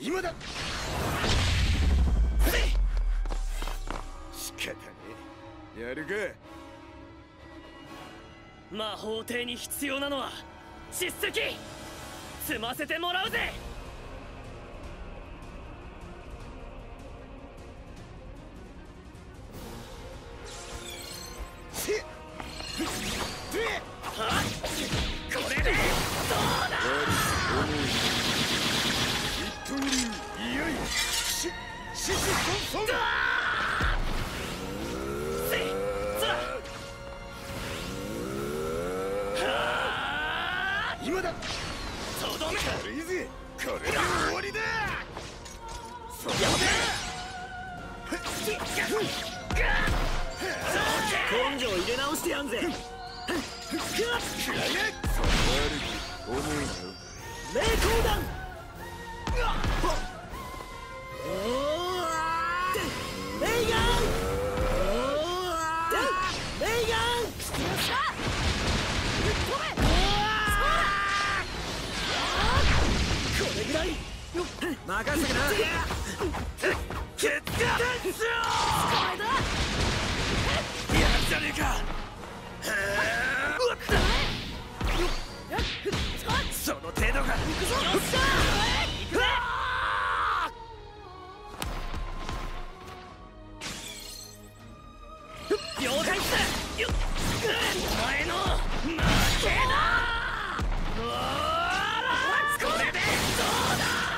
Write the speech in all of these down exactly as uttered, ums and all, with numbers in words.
今だ。仕方ねえ。やるか。 魔法帝に必要なのは叱責。積ませてもらうぜ。これでどうだ。 一刀流いよいよしししそんそん。 せいそら。 今だ。 とどめ。 軽いぜ。これで終わりだ。そこ根性入れ直してやんぜ。 食らえ。そこある気思うなよ。 霊光弾。おーレイガン。レイガン。よっしゃ。これぐらい任せてな。ケツがやるじゃねえか。その程度が。行くぞ。よっしゃ。行くぜ。了解っす。よっ。お前の負けだ。これでどうだ。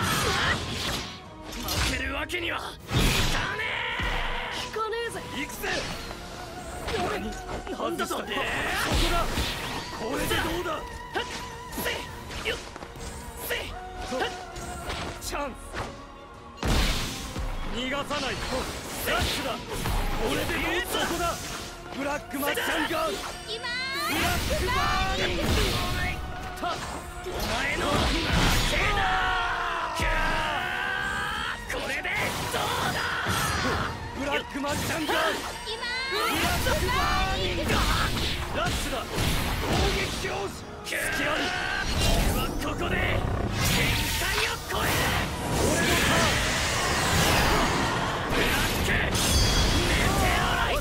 負けるわけにはいかねえ。いかねえぜ。行くぜ。なんだと。ここだ。これでどうだ。せよっせチャンス。逃がさない。ラッシュだ。これでどうだ。そこだ。ブラックマッチャンガン。ブラックバーニング。お前の負けだ。これでどうだ。ブラックマッチャンガン。ブラックバーニング。ラッシュだ。攻撃しよう。隙あり。俺はここで限界を超える。俺のターン。ブラックメテオライト。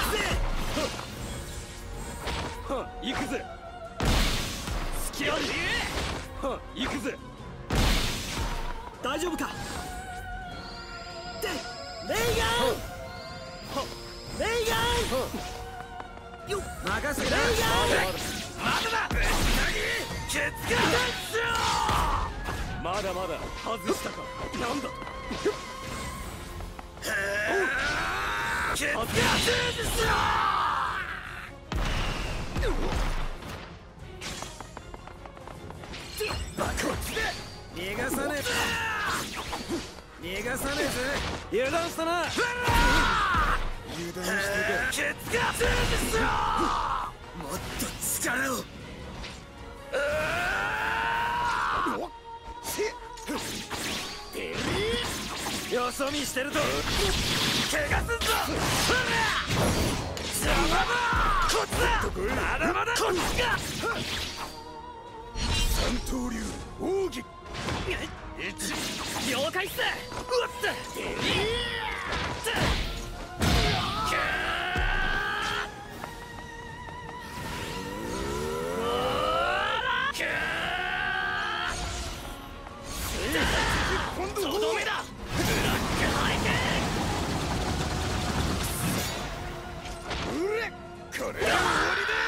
行くぜ。行くぜ。隙あり。行くぜ。大丈夫か。でレイガン。レイガン。よっ任せて。レイガン。まだだ。ケツがまだまだ外したか。なんだ。ケツがこっちで逃がさねえ。逃がさねえぜ。油断したな。油断してか。ケツがもっと力を。よそ見してると怪我すんぞ。邪魔だ。こっちだ。まだまだこっちか。 三刀流奥義。 了解っす。うわっつ。とどめだ。ブラックハイうれこれで終わりだ。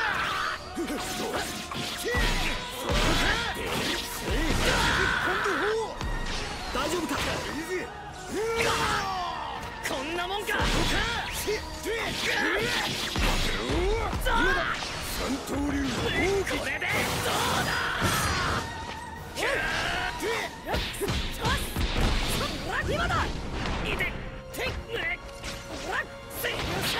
大丈夫か。こんなもんか。 三刀流これでどうだ。今だ。いててせい。よっしゃ。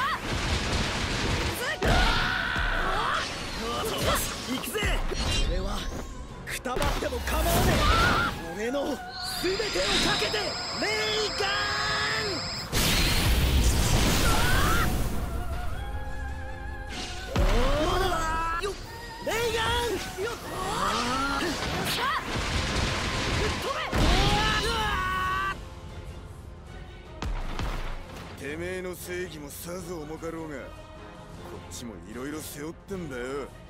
行くぜ。俺はくたばっても構わねえ。俺の全てをかけてレイガン。レイガン。よっしゃ。飛べ。 えの正義もさぞ重かろうが、こっちもいろいろ背負ってんだよ。